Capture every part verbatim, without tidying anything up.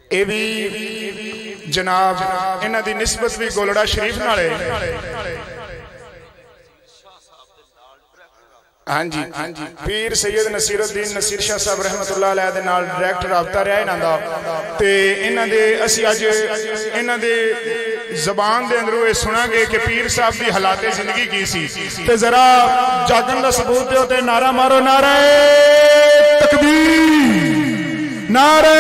یہ بھی جناب انہاں دی نسبت بھی گولڑا شریف نال ہے ہاں جی پیر سید نصیر الدین نصیر شاہ صاحب رحمت اللہ علیہ دے نال ڈائریکٹ رابطہ رہا انہاں دا تے انہاں دے اسی اج انہاں دے زبان دے اندروں یہ سنا گے کہ پیر صاحب دی حالات زندگی کی سی تے ذرا جاگن دا ثبوت دیو تے نعرہ مارو نعرہ تکبیر نعرہ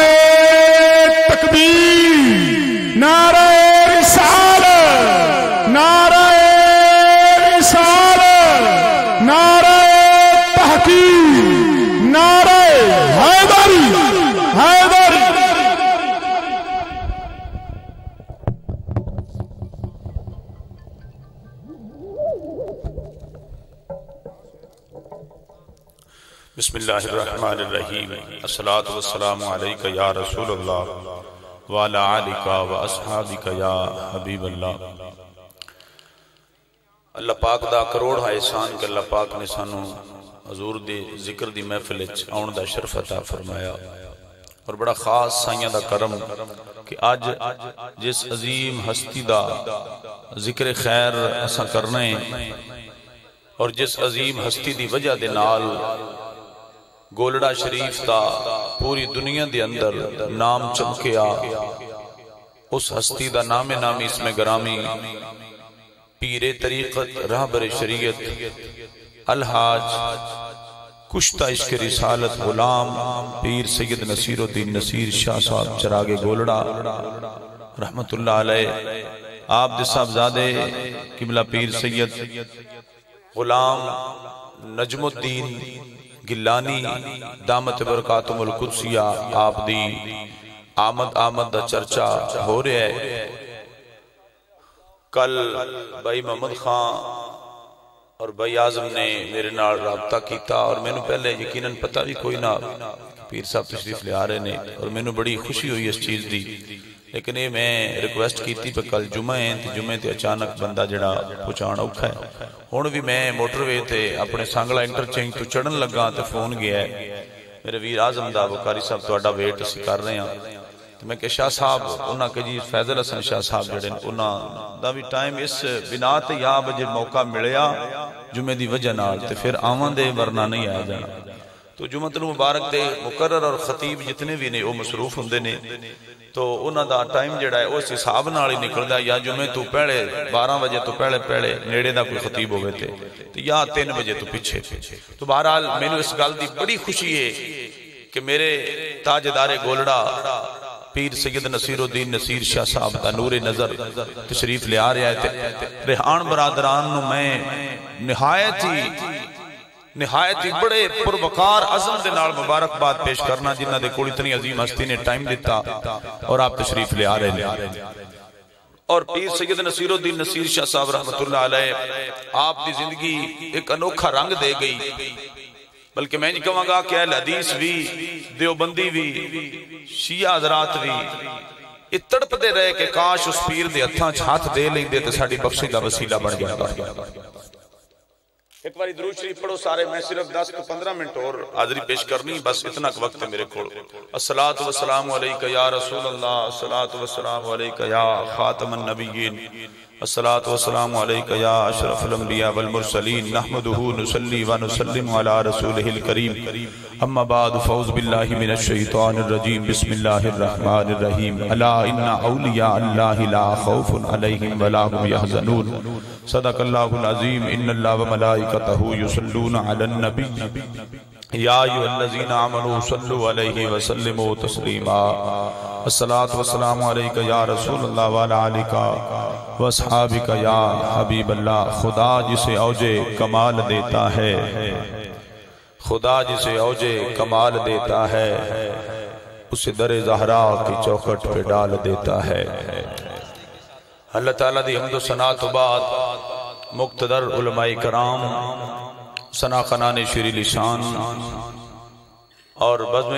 تکبیر نعرہ رسالت نعرہ رسالت نعرہ تحقیق نعرہ حیدری حیدری بسم اللہ الرحمن الرحیم الصلاة والسلام علیکہ یا رسول اللہ وعلا آلکہ و اصحابکہ یا حبیب اللہ اللہ پاک دا کروڑ ہے احسان کہ اللہ پاک نے سانو حضور دی ذکر دی محفل آن دا شرف عطا فرمایا اور بڑا خاص سائیاں دا کرم کہ آج جس عظیم ہستی دا ذکر خیر اسا کرنے اور جس عظیم ہستی دی وجہ دے نال گولڑا شریف تا پوری دنیا دے اندر نام چمکیا اس ہستی دا نام نامی اس میں گرامی پیر طریقت رہبر شریعت الحاج کشتہ عشق رسالت غلام پیر سید نصیر الدین نصیر شاہ صاحب چراغ گولڑا رحمت اللہ علیہ آپ دے صاحبزادے قبلہ پیر سید غلام نجم الدین گلانی دامت برکاتم القدسیہ آپ دی آمد آمد دا چرچا ہو رہے ہے کل بھائی محمد خان اور بھائی آزم نے میرے نال رابطہ کیتا اور میں نے پہلے یقیناً پتہ بھی کوئی نہ پیر صاحب تشریف لے آ رہے نے اور میں نے بڑی خوشی ہوئی اس چیز دی لیکن یہ میں ریکویسٹ کیتی پہ کل جمعہ ہیں تے جمعہ تے اچانک بندہ جڑا پہنچانا اوکھا ہے ہون بھی میں موٹر وے تے اپنے سانگلا انٹرچینج تو چڑھن لگا تے فون گیا ہے میرے ویر آزم دا بکاری صاحب تو اڈا ویٹ اسی کر رہے ہیں تو میں کہ شاہ صاحب انہاں کہ جی فیضل حسن شاہ صاحب جڑے انہاں دا بھی ٹائم اس بنا تے یا بجے موقع ملیا جمعہ دی وجہ نال تے پھر آوان دے ورنہ نہیں آیا جانا تو جمعہ المبارک دے مقرر اور خطیب جتنے بھی نے وہ مصروف ہوندے نے تو انہاں دا ٹائم جڑا ہے اس حساب نال ہی نکلدا یا جمعے تو پہلے بارہ بجے تو پہلے پہلے نیڑے دا کوئی خطیب ہوئے تھے یا تین بجے تو پیچھے تو بہرحال میں نے اس گل دی بڑی خوشی ہے کہ میرے تاجدار گولڑا پیر سید نصیر الدین نصیر شاہ صاحب دا نور نظر تشریف لے آ رہا ہے ریحان برادران نو میں نہایت ہی نہایت ہی بڑے پروکار عظم دے نال مبارک بات پیش کرنا جنہ دے کوئی اتنی عظیم ہستی نے ٹائم دیتا اور آپ تشریف لے آ رہے ہیں اور پیر سید نصیر الدین نصیر شاہ صاحب رحمت اللہ علیہ آپ دی زندگی ایک انوکھا رنگ دے گئی بلکہ میں نہیں کہوں گا کہ اہل حدیث بھی دیوبندی بھی شیعہ حضرات بھی یہ تڑپ دے رہے کہ کاش اس پیر دے ہتھاں ہاتھ دے لیں دے تو ساڑی بخشی دا وسیلہ بن گیا ایک باری درود شریف پڑھو سارے میں صرف دس تو پندرہ منٹ اور حاضری پیش کرنی بس اتنا وقت ہے میرے کھوڑ الصلاة والسلام علیکہ یا رسول اللہ الصلاة والسلام علیکہ یا خاتم النبیین الصلاة والسلام علیکہ یا اشرف الانبیاء والمرسلین نحمدہ نصلی و نسلم علی رسولہ الکریم اما بعد فوز باللہ من الشیطان الرجیم بسم اللہ الرحمن الرحیم الا ان اولیاء اللہ لا خوف علیہم ولا هم يحزنون صدق اللہ العظیم ان اللہ وملائکتہ یصلون علی النبی یا ایھا الذین آمنوا صلوا علیہ وسلموا تسلیما الصلاة والسلام علیکہ یا رسول اللہ وعلی آلکہ واصحابکہ یا حبیب اللہ خدا جسے اوجے کمال دیتا ہے خدا جسے اوجے کمال دیتا ہے اسے در زہرا کی چوکھٹ پہ ڈال دیتا ہے اللہ تعالیٰ دی حمد و ثنا تو بعد مقتدر علماء کرام ثنا خنان شیری لسان اور بزم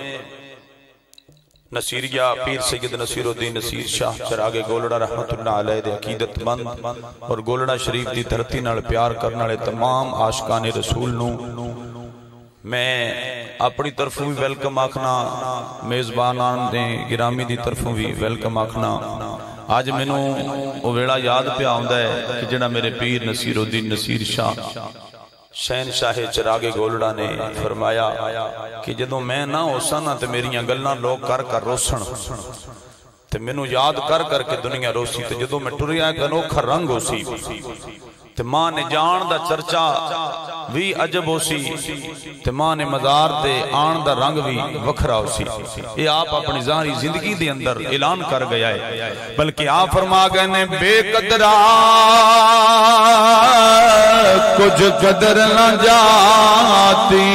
نصیریہ پیر سید نصیر الدین نصیر شاہ چراغ گولڑا رحمت اللہ علیہ دے عقیدت مند اور گولڑا شریف دی دھرتی نال پیار کرنا لے تمام عاشقان رسول نو میں اپنی طرفوں بھی ویلکم آکھنا، میزبانان دے گرامی دی طرفوں بھی ویلکم آکھنا۔ آج مینوں وہ ویڑا یاد پہ آؤندا ہے کہ جڑا میرے پیر نصیر الدین نصیر شاہ شہن شاہ چراغ گولڑا نے فرمایا کہ جدوں میں نہ ہوساں نا تے میریاں گلاں لوگ کر کر روسن تے مینوں یاد کر کر کے دنیا روسی، تے جدوں میں ٹریا ایک انوکھا رنگ ہو سی تے ماں نے جان دا چرچا بھی عجب ہو سی تے ماں نے مزار تے آن دا رنگ بھی وکھرا ہو سی۔ یہ آپ اپنی ظاہری زندگی دے اندر اعلان کر گیا ہے، بلکہ آپ فرما گئے نے بے قدرہ کچھ قدر نہ جاتی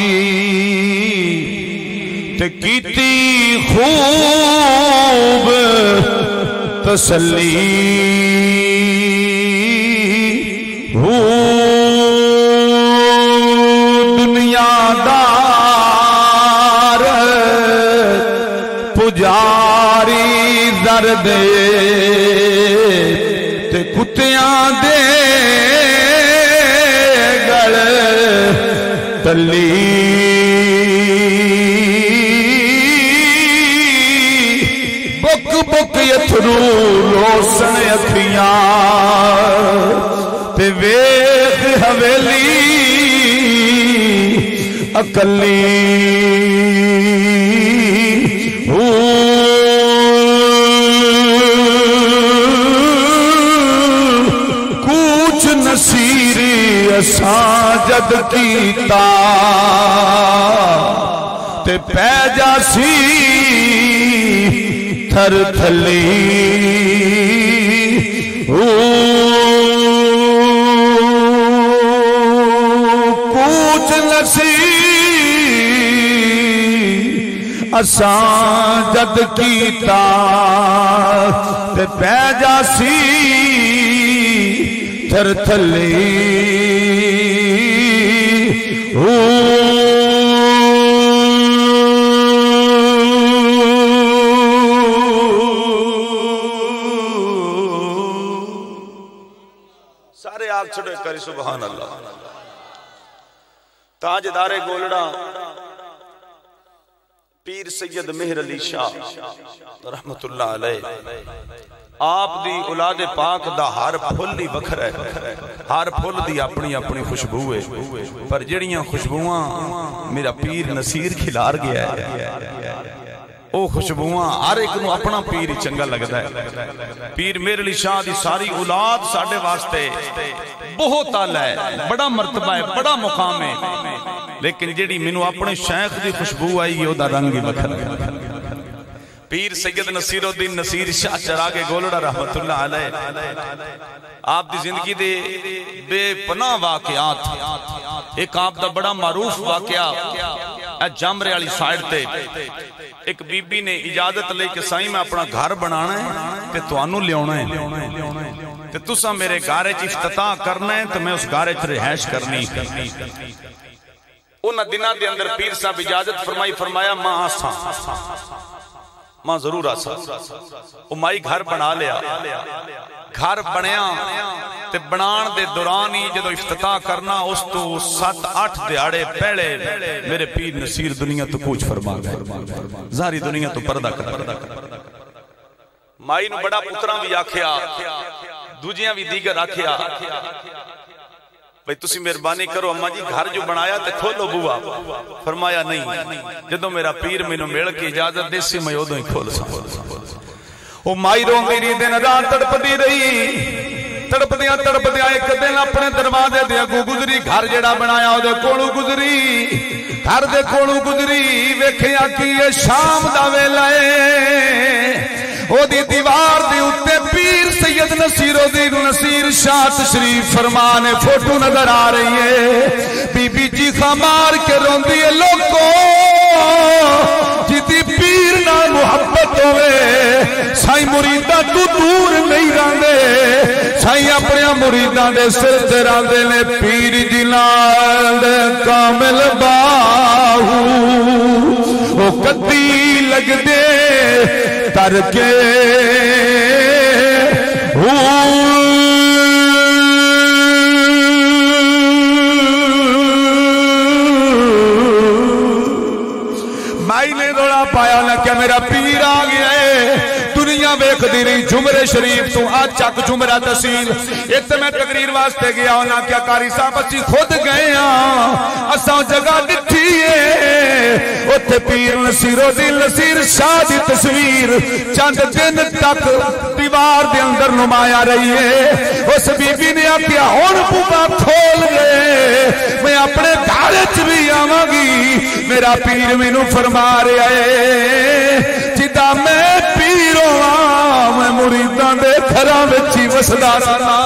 تے کیتی خوب تسلی دنیا دار پجاری درد تے کتیاں دے گل تلی بک بک یتھرو روسن اکھیاں تے ویخ حویلی اکلی کوچ نصیری اساں جد کیتا تے پہ جاسی تھر تھلی کوچ نسی اساں جد کیتا تے پہ جاسی تھر تھلی سارے آگ چھڑے کری سبحان اللہ۔ تاجدار گولڑا پیر سید مہر علی شاہ رحمت اللہ علیہ، آپ دی اولاد پاک دا ہر پھل ہی وکھرا ہے، ہر پھل دی اپنی اپنی خوشبو ہے، پر جڑیاں خوشبوواں میرا پیر نصیر کھلار گیا ہے، او خوشبوواں ہر ایک نو اپنا پیر ہی چنگا لگتا ہے۔ پیر مہر علی شاہ دی ساری اولاد ساڑھے واسطے بہت آلہ ہے، بڑا مرتبہ ہے، بڑا مقام ہے، لیکن جیڑی منو اپنے شیخ دی خوشبو آئی ہے دا رنگ ہی وکھرا ہے۔ پیر سید نصیر الدین نصیر شاہ چراغ گولڑا رحمت اللہ علیہ، آپ دی زندگی دے بے پناہ واقعات، ایک آپ دا بڑا معروف واقعہ اے جامرے والی سائیڈ تے ایک بی بی نے اجازت لے کہ سائیں میں اپنا گھر بنانا ہے تے توانو لے ہونا ہے تے تسا میرے گھر وچ افتتاح کرنا ہے تو میں اس گھر وچ رہائش کرنی انہاں دنوں دے اندر پیر صاحب اجازت فرمائی، فرمایا ماں آساں ماں ضرور آساں او مائی گھر بنا لیا، گھر بنیا تے بنان دے دوران ہی جدو افتتاح کرنا اس تو سات آٹھ دیاڑے پہلے میرے پیر نصیر دنیا تو کوچ فرما گئے، ظاہری دنیا تو پردہ کر مائی نو بڑا پتراں بھی آکھیا، دوجیاں بھی دیگر آکھیا، بھئی تسی مہربانی کرو اماں جی گھر جو بنایا تے کھولو بوا، فرمایا نہیں، جدو میرا پیر مینوں مل کے اجازت دے سی میں ادوں ہی کھول سا۔ او مائی روندی رہی دن رات تڑپدی رہی، تڑپدیاں تڑپدیاں ایک دن اپنے دروازے دے اگوں گزری، گھر جڑا بنایا او دے کولوں گزری، گھر دے کولوں گزری، ویکھیا کہ یہ شام دا ویلا اے، او دی دیوار دے اوتے پیر سید نصیر الدین نصیر شاہ تشریف فرما نے فوٹو نظر آ رہی ہے، بی بی چیخا مار کے روندی ہے، لوگوں جیتی پیر نہ محبت ہوئے سائیں مریدہ تو دور نہیں راندے، سائیں اپنے مریدہ دے سر تے راندے نے پیر جلال کامل باہو او کدی لگ دے ترکے پایا نہ کہ میرا پیر آ گیا ہے دنیا ویکھدی رہی جمرے شریف تو آج چک جمرہ تحصیل اتنے میں تقریر واسطے گیا ہونا کیا قاری صاحب اسی خود گئے ہاں اساں جگہ دٹھی ہے اتنے پیر نصیر الدین نصیر شاہ دی تصویر چند دن تک دیوار دے اندر نمایاں رہی ہے اس بی بی نے آکیا ہن بوبا کھول گئے میں اپنے گھر وچ بھی آواں گی میرا پیر مینوں فرما رہا ہے جدا میں پیر ہواں میں مریداں دے گھراں وچ ہی وسدا رہنا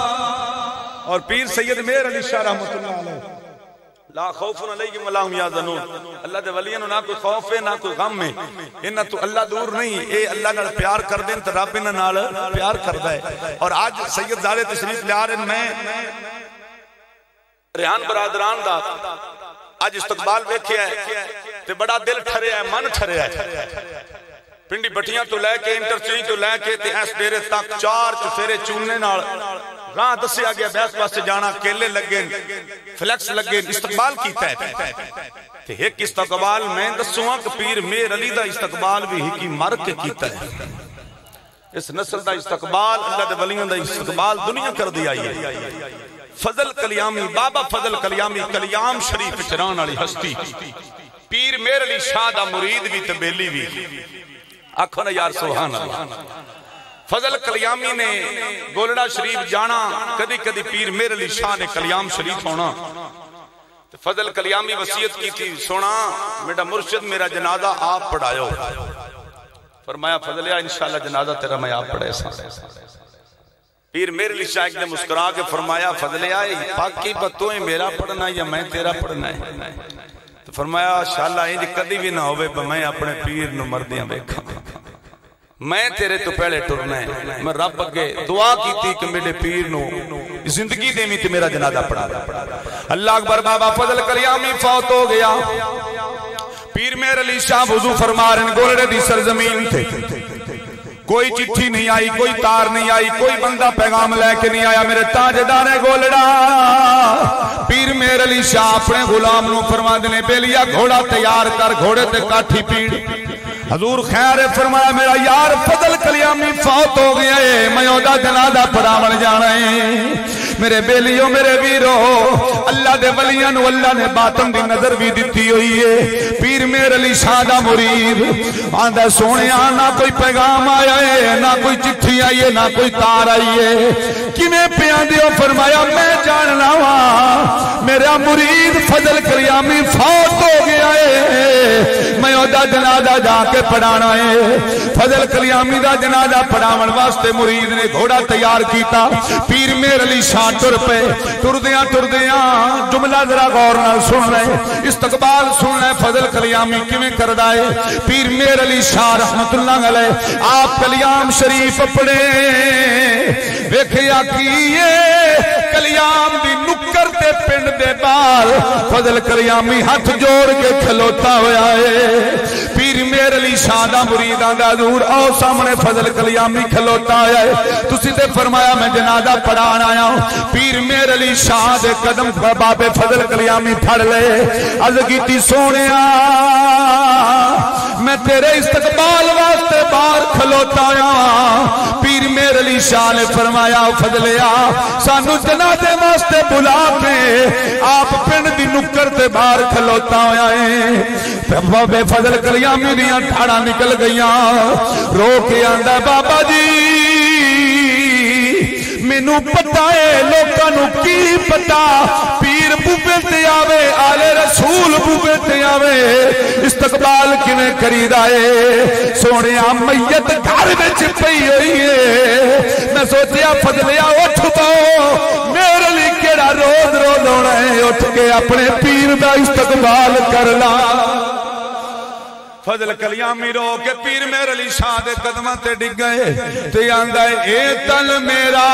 اور پیر سید میر علی شاہ رحمۃ اللہ علیہ لا خوف علیہم ولا ہم یحزنون اللہ دے ولیاں نو نہ کوئی خوف ہے نہ کوئی غم ہے انہاں تو اللہ دور نہیں اے اللہ نال پیار کر دین تے رب انہاں نال پیار کردا ہے اور آج سید زارے تشریف لے آ رہے میں ریحان برادران دا آج استقبال ویکھیا ہے تے بڑا دل ٹھریا ہے من ٹھریا ہے پنڈی بٹیاں تو لے کے انٹرچینج تو لے کے تے اس ڈیرے تک چار چفیرے چوننے نال راہ دسیا گیا بیس واسطے جانا کیلے لگے فلیکس لگے استقبال کیتا ہے تے ایک استقبال میں دسواں کہ پیر میر علی دا استقبال بھی ہی کی مر کے کیتا ہے اس نسل دا استقبال اللہ دے ولیوں دا استقبال دنیا کر دیا ہے فضل کلیامی بابا فضل کلیامی کلیام شریف چران والی ہستی پیر میر علی شاہ دا مرید بھی تبیلی بھی آکھو نا یار سبحان اللہ فضل کلیامی نے گولڑا شریف جانا کدی کدی پیر میر علی شاہ نے کلیام شریف ہونا فضل کلیامی وصیت کی تھی سونا میرا مرشد میرا جنازہ آپ پڑھائیو فرمایا فضلیا انشاءاللہ جنازہ تیرا میں آپ پڑھے سا پیر میر علی شاہ ایک نے مسکرا کے فرمایا فضلیا پاکی بتوئیں میرا پڑھنا یا میں تیرا پڑھنا ہے تو فرمایا انشاءاللہ یہ کدی بھی نہ ہوئے میں اپنے پیر نو مردیاں بیکھا میں تیرے تو پہلے ٹرنا ہے میں رب اگے دعا کی تھی کہ میرے پیر نو زندگی دے میں تے میرا جنازہ پڑھا اللہ اکبر بابا فضل کلیامی فوت ہو گیا پیر میر علی شاہ وضو فرما رہے ہیں گولڑے دی سرزمین تھے کوئی چٹھی نہیں آئی کوئی تار نہیں آئی کوئی بندہ پیغام لے کے نہیں آیا میرے تاجدار گولڑا پیر میر علی شاہ اپنے غلام نو فرما دینے بیلیا گھوڑا تیار کر گھوڑے تے کاٹھی پیڑ حضور خیر فرمایا میرا یار فضل کلیامی فوت ہو گیا ہے میں اودا جنازہ پڑھاون جانا ہے میرے بیلیوں میرے ویرو اللہ دے ولیاں نو اللہ نے باطن دی نظر بھی دیتی ہوئی ہے پیر میر علی شاہ دا مرید آندا سونیا نہ کوئی پیغام آیا ہے نہ کوئی چٹھی آئی ہے نہ کوئی تار آئی ہے کیویں پیاں دیو فرمایا میں جاننا وا میرا مرید فضل کلیامی فوت ہو گیا ہے میں اودا جنازہ جا کے پڑھانا ہے فضل کلیامی دا جنازہ پڑھاون واسطے مرید نے گھوڑا تیار کیتا پیر میر علی شاہ ٹر پہ ٹردیاں ٹردیاں جملہ ذرا غور نال سن لے استقبال سن لے فضل کلیامی کیویں کردا ہے پیر میر علی شاہ رحمت اللہ علیہ آپ کلیام شریف پڑھے ویکھیا کیے کلیام دی نکر تے پنڈ دے بال فضل کلیامی ہاتھ جوڑ کے کھلوتا ہویا ہے پیر میر علی شاہ دا مریداں دا حضور آؤ سامنے فضل کلیامی کھلوتا ہویا ہے تسی تے فرمایا میں جنازہ پڑھان آیا ہوں پیر میر علی شاہ دے قدم بابے فضل کلیامی پھڑ لے عرض کیتی سونیا میں تیرے استقبال واسطے باہر کھلوتا ہوں پیر میر علی شاہ نے فرمایا فضلیا سانو جنازے واسطے بلا کے آپ پنڈ دی نکر تے باہر کھلوتا ہویا ہے بابے فضل کلیامی دیاں ٹھاڑا نکل گئیاں رو کے آندا بابا جی مینو پتا ہے لوکاں نو کی پتا پیر بوبے تے آوے آلے رسول بوبے تے آوے استقبال کیویں کریدا ہے سونیا میت گھر وچ پئی ہوئی ہے میں سوچیا فضلیا اٹھ پاؤ میرے لیے کیڑا روز روز ہونا ہے اٹھ کے اپنے پیر دا استقبال کرنا فضل کلیامی رو کے پیر میر علی شاہ دے قدمہ تے ڈگ گئے تے آندا ہے اے تن میرا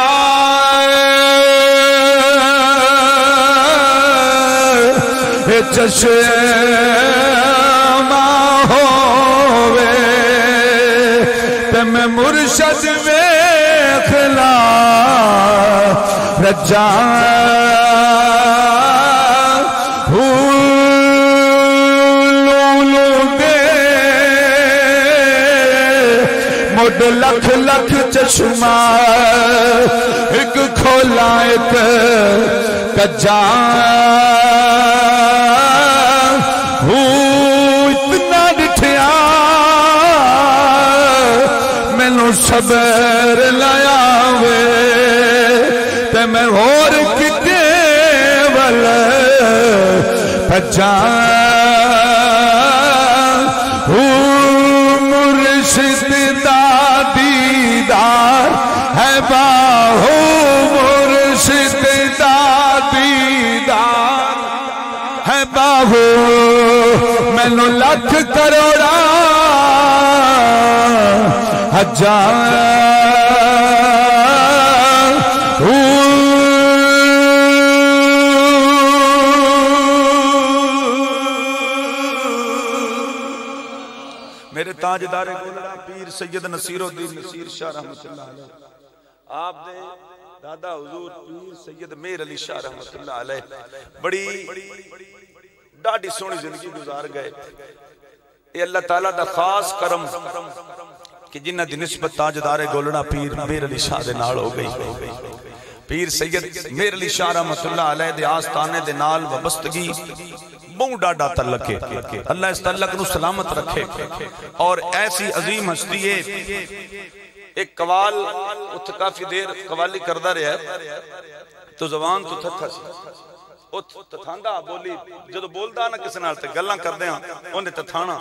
اے چشمہ ہووے تے میں مرشد ویکھلا رجا مڈ لکھ لکھ چشمہ ایک کھولا ایک کجا اتنا ڈٹھیا مینو صبر لایا وے تے میں اور کتے ول بجا مرشد دا دیدار ہے باہو مرشد دا دیدار ہے باہو مینو لکھ کروڑا ہزار میرے تاجدار گولڑا پیر سید نصیر الدین نصیر شاہ رحمت اللہ علیہ آپ دے دادا حضور پیر سید mehr علی شاہ رحمت اللہ علیہ بڑی ڈاڈی سونی زندگی گزار گئے. اے اللہ تعالیٰ دا خاص کرم کہ جنہ دی نسبت تاجدار گولڑا پیر mehr علی شاہ دے نال ہو گئی. پیر سید mehr علی شاہ رحمت اللہ علیہ دے آستانے دے نال وابستگی بہت ڈاڈا تعلق ہے. اللہ اس تعلق نو سلامت رکھے اور ایسی عظیم ہستی ہے. ایک قوال اتھ کافی دیر قوالی کردہ رہا ہے تو زبان تو تھتھا سی اتھ تتھاندا بولی جدو بولدا نا کسی نال تے گلاں کردے ہاں انہیں تتھانا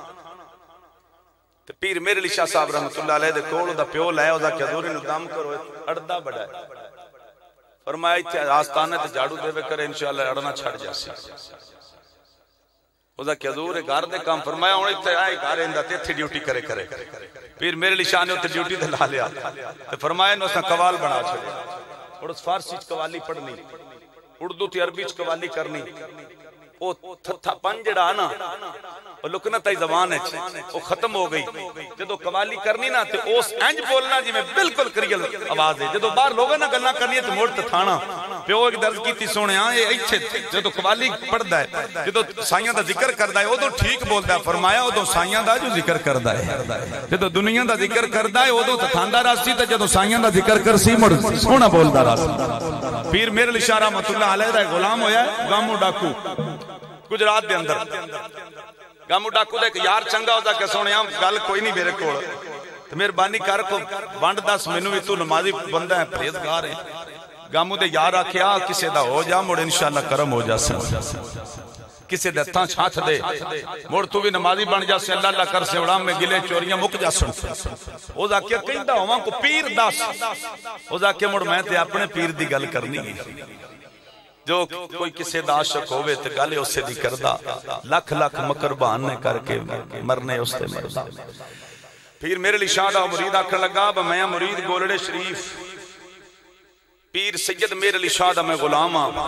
تے پیر mehr علی شاہ صاحب رحمت اللہ علیہ دے کول دا پیو لے او دا کہ حضور نو دم کرو اڑدا بڑا ہے. فرمایا ایتھے آستانے تے جھاڑو دے کرے انشاءاللہ اڑنا چھڑ جاسی. او دا کہ حضور گھر دے کام فرمایا ہن ایتھے آئے گھر ایندا تے ایتھے ڈیوٹی کرے کرے پیر mehr علی شاہ نے تے ڈیوٹی تے لا لیا تے فرمایا نو اساں قوال بنا چھڑیا اور اس فارسی وچ قوالی پڑھنی اردو تے عربی وچ قوالی کرنی. او تھتھا پن جڑا نا او لکنا تے زبان ہے او ختم ہو گئی. جدو قوالی کرنی نا تے اس انج بولنا جی میں بالکل کریل آواز ہے. جدو باہر لوگاں نال گلاں کرنی تے موڑ تے تھانا پیو ایک درد کیتی سونیا اے ایتھے جدو قوالی پڑھدا ہے جدو سائیاں دا ذکر کردا ہے اودوں ٹھیک بولدا ہے. فرمایا اودوں سائیاں دا جو ذکر کردا ہے جدو دنیا دا ذکر کردا ہے اودوں تھاندا راسی تے جدو سائیاں دا ذکر کرسی مڑ سونا بولدا راسی. پیر mehr علی شاہ رحمت اللہ علیہ دا غلام ہویا ہے گامو ڈاکو گجرات دے اندر. گامو ڈاکو دے ایک یار چنگا ہوتا کہ سونے ہم گل کوئی نہیں میرے کوڑ تو مہربانی کر کو بانڈ دس مینوں بھی تو نمازی بندہ ہے پرہیزگار ہے. گامو دے یار آکھیا کسے دا ہو جا مڑ انشاءاللہ کرم ہو جا سن کسے دے ہتھاں چھاتھ دے مڑ تو بھی نمازی بن جا سے اللہ اللہ کر سے اڑام میں گلے چوریاں مک جا سن. او دا کیا کہندا ہوواں کو پیر دس او دا کہ مڑ میں تے اپنے پیر دی گل کرنی ہے. جو کوئی کسے دا عاشق ہوئے تے گالے اسے دی کردہ لکھ لکھ مکر بہانے کر کے مرنے اس تے مردا. پیر mehr علی شاہ دا مرید آکھن لگا با میں مرید گولڑے شریف پیر سید mehr علی شاہ دا میں غلام ہاں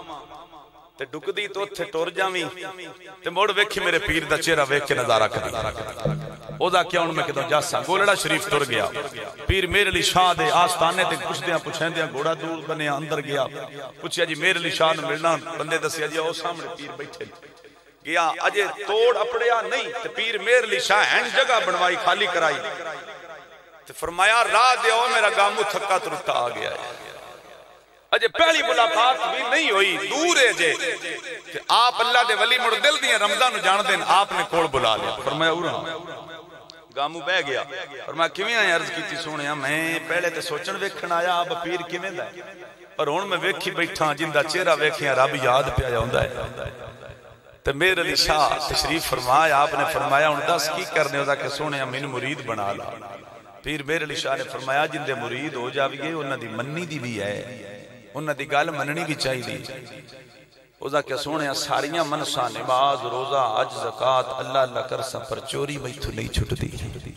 تے ڈک دی تو تھے ٹور جاویں تے موڑ ویکھی میرے پیر دا چہرہ ویکھ کے نظارہ کری. او دا کیا ان میں کدوں جاسا گولڑا شریف ٹر گیا. پیر mehr علی شاہ دے آستانے تے پوچھدیاں پوچھیندیاں گھوڑا دور بنیا اندر گیا پوچھیا جی mehr علی شاہ نو ملنا بندے دسیا جی او سامنے پیر بیٹھے گیا اجے توڑ اپڑیا نہیں تے پیر mehr علی شاہ ہیں جگہ بنوائی خالی کرائی تے فرمایا راہ دیو میرا گامو تھکا ترتا آ گیا ہے. اجے پہلی ملاقات بھی نہیں ہوئی دور ہے جے کہ آپ اللہ دے ولی مڑ دل دیئے رمضان جان دین آپ نے کوڑ بلا لیا. فرمایا اورا گامو بہ گیا. فرمایا کیویں آئے عرض کیتی سونیا میں پہلے تے سوچن ویکھن آیا اب پیر کیویں دا ہے پر ہن میں ویکھی بیٹھا جندا چہرہ ویکھیا رب یاد پیا جاندا ہے. تے mehr علی شاہ تشریف فرمایا آپ نے فرمایا ہن دس کی کرنے ہودا کہ سونیا مینوں مرید بنا لا. پیر mehr علی شاہ نے فرمایا جندے مرید ہو جاویے انہاں دی مننی دی بھی ہے انہاں دی گل مننی بھی چاہیے. اوزا کیا سونے ساریاں منسا نماز روزہ حج زکات اللہ اللہ کر سا پر چوری میتھوں نہیں چھٹ دی.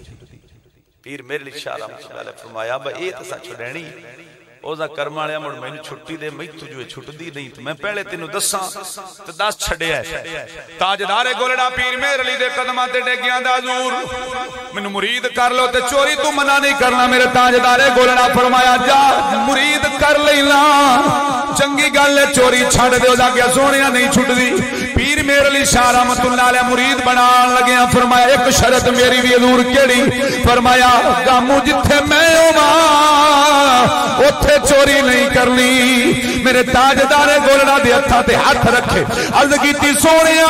پیر mehr علی شاہ رحمۃ اللہ علیہ فرمایا با اے تسا چھڈنی اوزا کرم والیا مڑ مینوں چھٹی دے میتھوں جو چھٹ دی نہیں تو میں پہلے تینوں دساں تے دس چھڈیا ہے. تاجدار گولڑا پیر mehr علی دے قدماں تے ڈگیاں دا حضور مینوں مرید کر لو تے چوری تو منع نہیں کرنا. میرے تاجدار گولڑا فرمایا جا مرید کر لینا چنگی گل ہے چوری چھڑ دے دا کہ سونیا نہیں چھٹدی پیر میر علی شاہ رحمت اللہ علیہ مرید بنان لگے فرمایا ایک شرط میری بھی حضور کیڑی فرمایا گامو جتھے میں ہوواں اوتھے چوری نہیں کرنی میرے تاجدار گولڑا دے ہتھاں تے ہاتھ رکھے عرض کیتی سونیا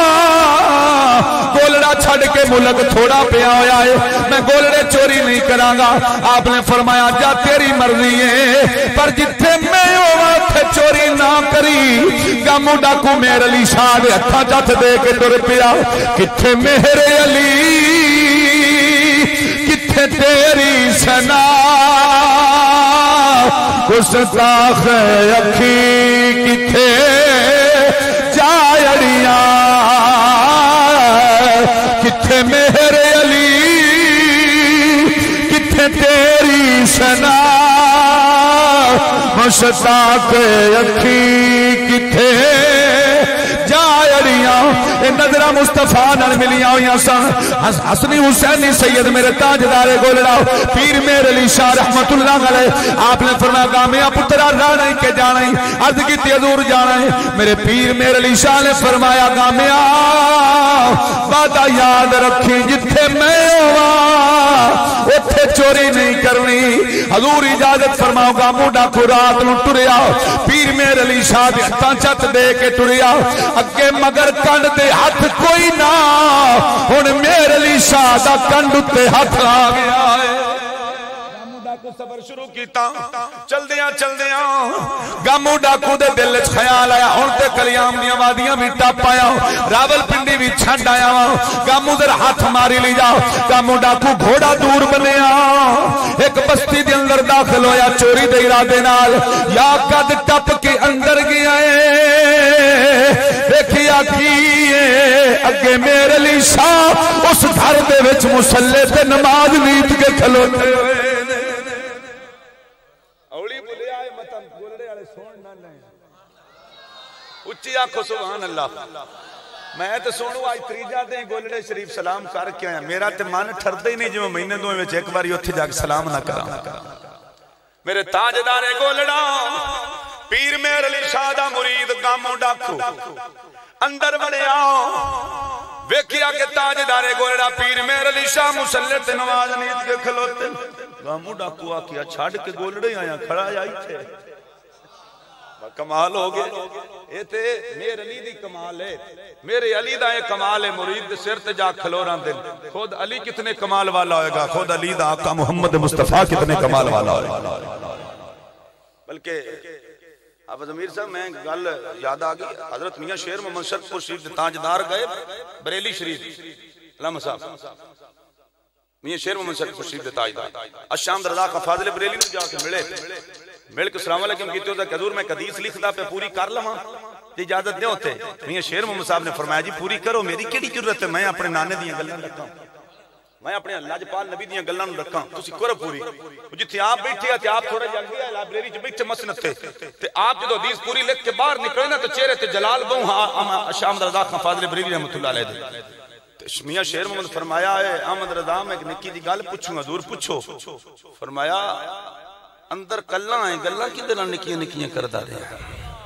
گولڑا چھڑ کے ملک تھوڑا پیا ہویا ہے میں گولڑے چوری نہیں کراں گا آپ نے فرمایا جا تیری مرضی ہے پر جتھے میں ہوواں اوتھے چوری نہ کری گامو ڈاکو میر علی شاہ دے ہتھاں چتھ دے کے ٹر پیا کتھے مہر علی کتھے تیری سنا گستاخ اکھی کتھے جاڑیاں کتھے مہر علی کتھے تیری سنا مشتاق اکھی کتھے جاڑیاں اے نظرہ مصطفیٰ نال ملیاں ہویاں سن حسنی حسینی سید میرے تاجدار گولڑا پیر میر علی شاہ رحمت اللہ علیہ آپ نے فرمایا گامیا پترا رانا ہی کے جانا ہی عرض کی حضور جانا ہے میرے پیر میر علی شاہ نے فرمایا گامیا وعدہ یاد رکھی جتھے میں ہوا اتھے چوری نہیں کرنی حضور اجازت فرماؤ گامو ڈاکو رات نو ٹریا پیر میر علی شاہ دے ہتھاں چت دے کے ٹریا اگے مگر کنڈ دے ہاتھ کوئی نہ ہن میر علی شاہ دا کنڈ تے ہاتھ آ گیا ہے گامو ڈاکو سفر شروع کیتا چل دیاں چل دیاں گامو ڈاکو دے دل وچ خیال آیا ہن تے کلیام دیاں وادیاں بھی ٹپ آیا راول پنڈی بھی چھڈ آیا گامو ذرا ہاتھ ماری لی جا گامو ڈاکو گھوڑا دور بنیا ایک بستی دے اندر داخل ہویا چوری دے ارادے نال یا قد ٹپ کے اندر گیا ہے دیکھیا کی اگے میر علی شاہ اس گھر دے وچ مصلی تے نماز نیت کے کھلوتے ہوئے اولی بولے آئے مطلب گولڑے والے سون نہ نہیں اچھی آنکھو سبحان اللہ میں تے سونو آج تریجا دیں گولڑے شریف سلام کر کے آیا میرا تے من ٹھردے ہی نہیں جو مہینے دوئے وچ ایک باری اتھے جا کے سلام نہ کرا میرے تاجدار گولڑا پیر میر علی شاہ دا مرید گامو ڈاکو اندر بڑے آؤ ویکھیا کہ تاجدار گولڑا پیر میر علی شاہ مصلی تے نماز نیت کے کھلوتے گامو ڈاکو آکیا چھاڑ کے گولڑے آیا کھڑا آئی تھے کمال ہو گئے یہ تے میرے علی دی کمال ہے میرے علی دا یہ کمال ہے مرید سر تے جا کھلوراں دل خود علی کتنے کمال والا ہوئے گا خود علی دا آقا محمد مصطفیٰ کتنے کمال والا ہوئے گا بلکہ حافظ امیر صاحب میں گل یاد آگئی حضرت میاں شیر محمد شرف پور شریف تاجدار گئے بریلی شریف علامہ صاحب میاں شیر محمد شرف پور شریف تاجدار الشام رضا کا فاضل بریلی میں جا کے ملے مل کے السلام علیکم کہتے ہوتا کہ حضور میں قدیس لکھتا پہ پوری کر لما اجازت دے ہوتے میاں شیر محمد صاحب نے فرمایا جی پوری کرو میری کیڑی ضرورت ہے میں اپنے نانے دیاں گلاں رکھا میں اپنے اللہ جپال نبی دیاں گلاں رکھا تسی کرو پوری جتھے آپ بیٹھے ہیں آپ تھوڑا جا گیا لائبریری چ بیٹھے مسند تھے تے آپ جدو حدیث پوری لکھ کے باہر نکلے نا تو چہرے تے جلال بہو شام رضا خان فاضل بریلی رحمۃ اللہ علیہ میاں شیر محمد فرمایا ہے احمد رضا میں ایک نکی دی گل پوچھوں حضور پوچھو فرمایا اندر کلاں ہیں گلاں کی دل نکیاں نکیاں کردا رہے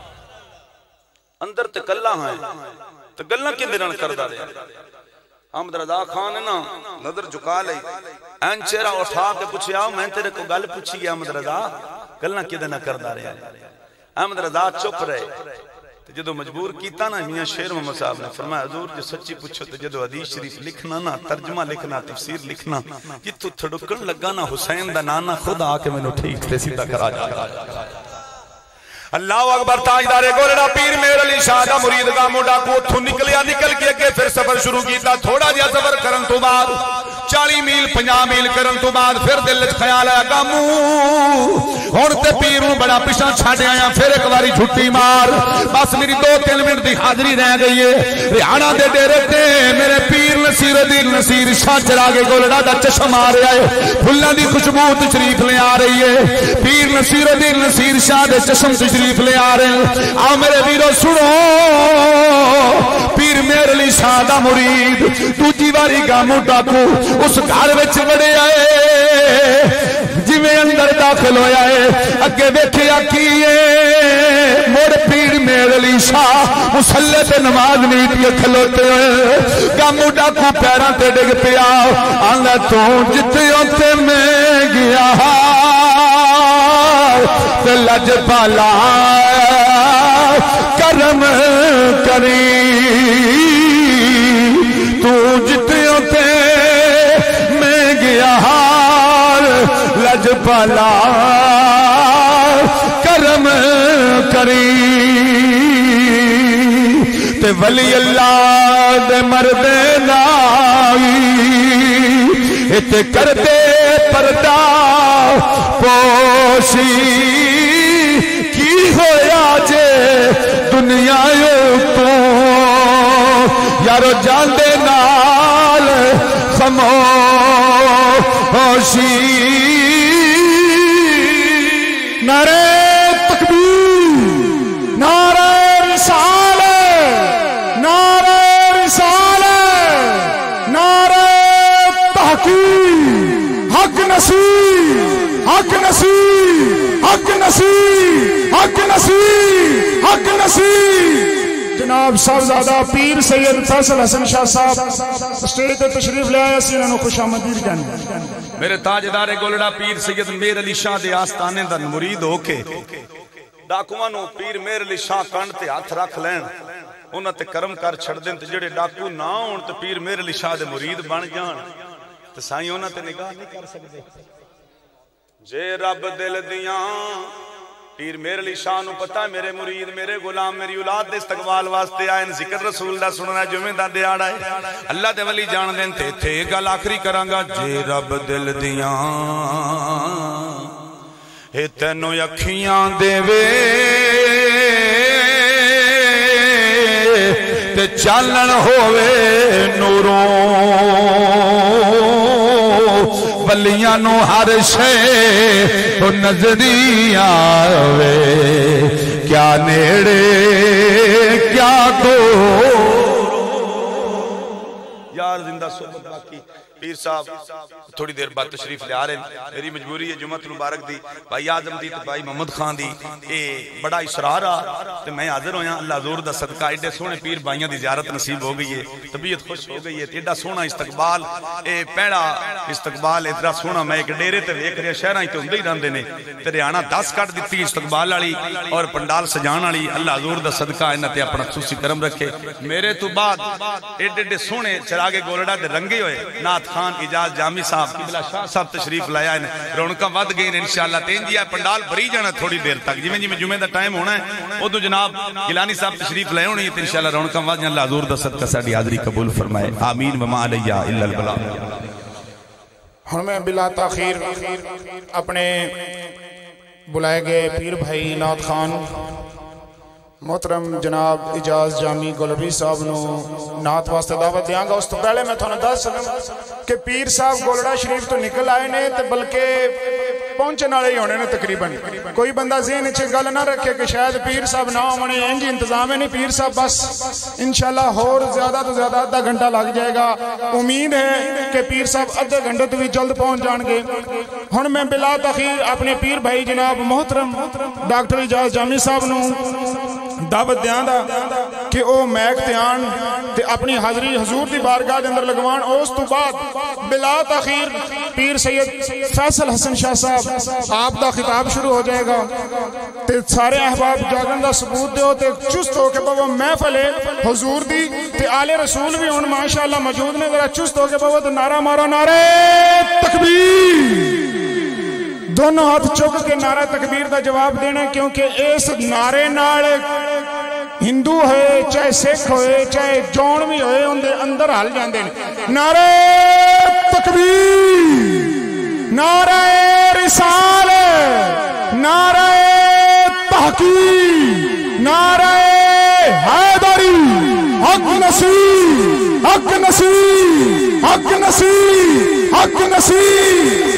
اندر تے کلاں ہیں تے گلاں کی دل کردا رہے احمد رضا خان نے نا نظر جھکا لئی این چہرہ اٹھا کے پوچھیا میں تیرے کو گل پوچھی گیا احمد رضا گلاں کی دل کردا رہے احمد رضا چپ رہے جدو مجبور کیتا نا میاں شیر محمد صاحب نے فرمایا حضور جو سچی پوچھو تو جدو حدیث شریف لکھنا نا ترجمہ لکھنا تفسیر لکھنا جتو تھڑکن لگا نا حسین دا نانا خود آکے میں نے ٹھیک تے سیدھا کرا جا اللہ اکبر تاجدار گولڑا پیر میر علی شاہ دا مرید گامو ڈاکو اتھو نکلیا نکل کے اگے پھر سفر شروع کیتا تھوڑا جہا سفر کرن تو بعد چالی میل پنجا میل کرن تو بعد پھر دل وچ خیال آیا گامو ہن تے پیر نوں بڑا پیچھے چھڈ آیا پھر ایک واری چھٹی مار بس میری دو تین منٹ دی حاضری رہ گئی ہے ریحانہ دے ڈیرے تے میرے پیر نصیر الدین نصیر شاہ چراغے گولڑا دا چشم آ رہا ہے پھلاں دی خوشبو تشریف لے آ رہی ہے پیر نصیر الدین نصیر شاہ دے چشم تشریف لے آ رہے ہیں آؤ میرے ویرو سنو پیر میر علی شاہ دا مرید دوجی واری گامو ڈاکو اس گھر وچ وڑے آئے جی میں اندر داخل ہویا ہے اگے ویکھیا کیے مڑ پیر میر علی شاہ مصلی تے نماز نہیں پی کھلوتے ہوئے گامو ڈاکو پیراں تے ڈگ پیا آندا تو جتیوں تے میں گیا تے لج پالا کرم کری تو جتیوں تے میں گیا لج پالا کرم کری تے ولی اللہ دے مردے نائی اتے کردے پردہ پوشی کی ہویا جے دنیا تو یارو جاندے نال خاموشی نعرہ تکبیر نعرہ رسالت نعرہ رسالت نعرہ تحقیق حق نصیب حق نصیب حق نصیب حق نصیب حق نصیب جناب صاحبزادہ پیر سید فیصل حسن شاہ صاحب اسٹیج تے تشریف لے آئے سی انہوں نے خوش آمدید کہنے میرے تاجدار گولڑا پیر سید میر علی شاہ دے آستانے دا مرید ہو کے ڈاکوانوں پیر میر علی شاہ کانڈ تے ہاتھ رکھ لین انہاں تے کرم کر چھڑ دیں تے جڑے ڈاکو نہ ہون تے پیر میر علی شاہ دے مرید بن جان تے سائیں انہاں تے نگاہ نہیں کر سکتے جے رب دل دیاں پیر میر علی شاہ نو پتہ میرے مرید میرے غلام میری اولاد دے استقبال واسطے آئے ذکر رسول دا سننا جمعہ دا دیاڑا ہے اللہ دے ولی جان دین تے تھے گل آخری کرانگا جے رب دل دیاں اے تینو اکھیاں دے وے تے چالن ہووے نوروں ولیاں نو ہر شے تو نظری آوے کیا نیڑے کیا دور یار زندہ صحبت باقی پیر صاحب تھوڑی دیر بعد تشریف لے آ رہے ہیں میری مجبوری ہے جمعہ مبارک دی بھائی آزم دی بھائی محمد خان دی اے بڑا اصرار آ تے میں حاضر ہویا اللہ حضور دا صدقہ ایڈے سونے پیر بھائیاں دی زیارت نصیب ہو گئی ہے طبیعت خوش ہو گئی ہے ایڈا سونا استقبال اے پیڑا استقبال اتنا سونا میں ایک ڈیرے تے ویکھ رہا شہراں تے ہوندے ہی رہندے نے تے ریانہ دس کٹ دتی استقبال والی اور پنڈال سجان والی اللہ حضور دا صدقہ انہاں تے اپنا خصوصی کرم رکھے میرے تو بعد ایڈے ایڈے سونے چراغ گولڑا دے رنگے ہوئے نعت خان اجاز جامی صاحب قبلہ شاہ صاحب تشریف لایا ہے رونقاں ود گئی انشاءاللہ تین جی پنڈال بھری جانا تھوڑی دیر تک جی میں جی میں جمعہ دا ٹائم ہونا ہے ادو جناب جیلانی صاحب تشریف لائے ہونی ہے انشاءاللہ رونقاں ود جانا اللہ حضور دا صدقہ ساڈی حاضری قبول فرمائے آمین وما علیہ الا البلاغ ہن میں بلا تاخیر اپنے بلائے گئے پیر بھائی نعت خان محترم جناب اجاز جامی گولوی صاحب نو نعت واسطے دعوت دیاں گا اس تو پہلے میں تھوڑا دس سکوں کہ پیر صاحب گولڑا شریف تو نکل آئے نے تے بلکہ پہنچے نالے ہی ہونے نے تقریباً کوئی بندہ ذہن اچھے گل نہ رکھے کہ شاید پیر صاحب نہ ہونے انجی انتظام ہے نہیں پیر صاحب بس انشاءاللہ اور زیادہ تو زیادہ آدھا گھنٹہ لگ جائے گا امید ہے کہ پیر صاحب آدھے گھنٹے تو بھی جلد پہنچ جان گے ہن میں بلا تاخیر اپنے پیر بھائی جناب محترم ڈاکٹر اجاز جامی صاحب نو دعوت دیاں دا کہ او میک تیان تے اپنی حاضری حضور دی بارگاہ دے اندر لگوان اس تو بعد بلا تاخیر پیر سید فیصل حسن شاہ صاحب آپ دا خطاب شروع ہو جائے گا تے سارے احباب جاگن دا ثبوت دے ہو تے چست ہو کے بابا محفل حضور دی تے آل رسول بھی ان ماشاءاللہ موجود نے ذرا چست ہو کے بابا تے نعرہ مارا نعرہ تکبیر دونوں ہاتھ چک کے نعرہ تکبیر دا جواب دینا کیونکہ اس نعرے نال ہندو ہوئے چاہے سکھ ہوئے چاہے جونوی ہوئے ان دے اندر حال جاندے نعرہ تکبیر نعرہ رسالت نعرہ تحقیق نعرہ حیدری حق نصیب حق نصیب حق نصیب حق نصیب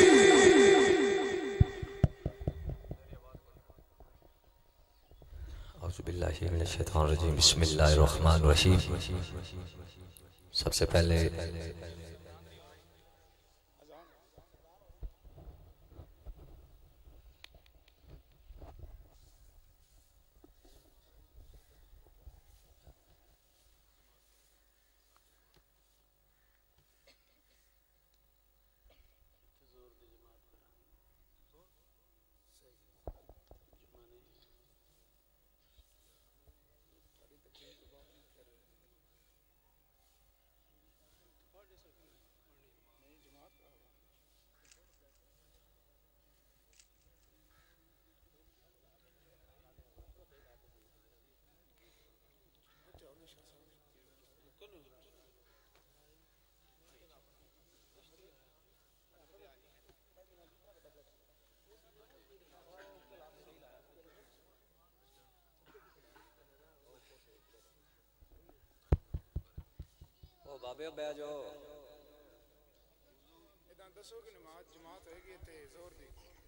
باللہ من الشیطان الرجیم بسم اللہ الرحمن الرحیم سب سے پہلے بابے بہ جاؤ دسو کہ نماز جماعت ہوئے گی تے زور دی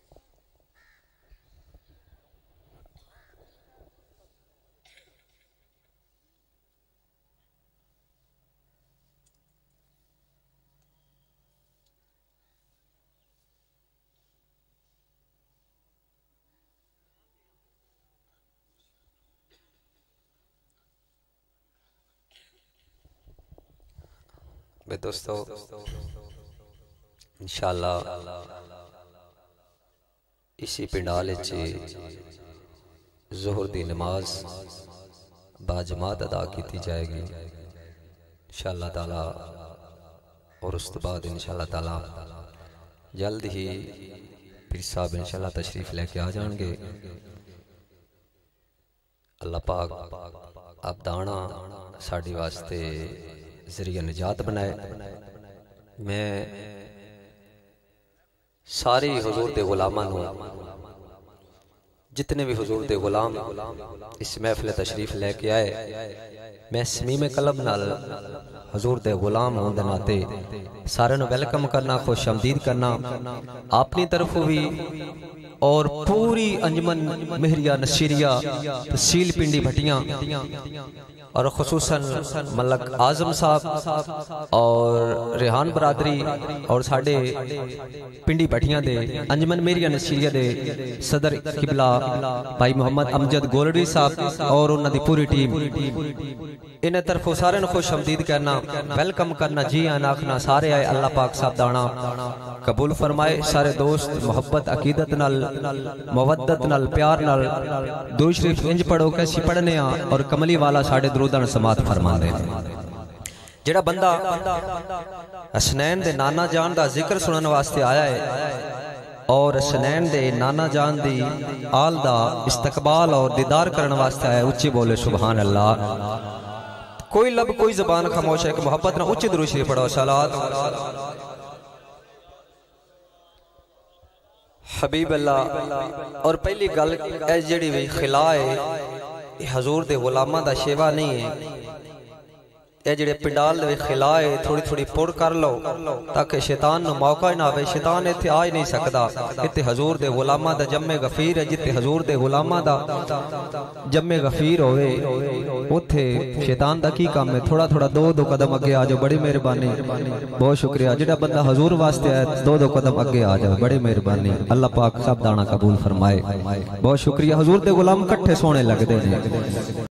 بے دوستو انشاءاللہ اسی پنڈال چ ظہر دی نماز با جماعت ادا کی جائے گی انشاءاللہ تعالی، اور اس کے بعد انشاءاللہ تعالی جلد ہی پیر صاحب انشاءاللہ تشریف لے کے آ جان گے۔ اللہ پاک آپ دانا ساڑی واسطے ذریعہ نجات بنائے۔ میں ساری حضور دے غلامان ہوں، جتنے بھی حضور دے غلام اس محفل تشریف لے کے آئے، میں سمیم قلب نال حضور دے غلام ہوں دناتے سارے نو ویلکم کرنا، خوش آمدید کرنا اپنی طرف بھی، اور پوری انجمن مہریہ نصیریہ تحصیل پنڈی بھٹیاں اور خصوصاً ملک اعظم صاحب اور ریحان برادری اور ساڑھے پنڈی بھٹیاں دے انجمن مہریہ نصیریہ دے صدر قبلہ بھائی محمد امجد گولڑی صاحب اور انہوں دی پوری ٹیم، انہیں طرف سارے نو خوش آمدید کرنا، ویلکم کرنا، جی آن آخنا، سارے آئے اللہ پاک صاحب دانا قبول فرمائے۔ سارے دوست محبت عقیدت نال مودت نال پیار نال درود شریف انج پڑھو کیسی پڑھنے ہاں، اور کملی والا ساڑھے درودان سماعت فرما دے۔ جڑا بندہ حسنین دے نانا جان دا ذکر سنن واسطے آیا ہے اور حسنین دے نانا جان دی آل دا استقبال اور دیدار کرن واسطے آیا ہے، اچھی بولے سبحان اللہ۔ کوئی لب کوئی زبان خاموش ہے کہ محبت نہ اچھی درود شریف پڑھو، صلوات حبیب اللہ۔ اور پہلی گل اے جڑی بھی خلا ہے حضور دے غلامہ دا شیوہ نہیں ہے، اے جڑے پنڈال دے خلا ہے تھوڑی تھوڑی پور کر لو تاکہ شیطان نو موقع نہ آوے، شیطان ایتھے آ ہی نہیں سکدا۔ ایتھے حضور دے غلامہ دا جمع غفیر ہے، جتے حضور دے غلامہ دا جمع غفیر ہوئے اوتھے شیطان دا کی کام ہے؟ تھوڑا تھوڑا دو دو قدم اگے آ جاؤ، بڑی مہربانی، بہت شکریہ۔ جڑا بندہ حضور واسطے آئے دو دو قدم اگے آ جاؤ، بڑی مہربانی، اللہ پاک سب دانا قبول فرمائے، بہت شکریہ۔ حضور دے غلام کٹھے سونے لگ دے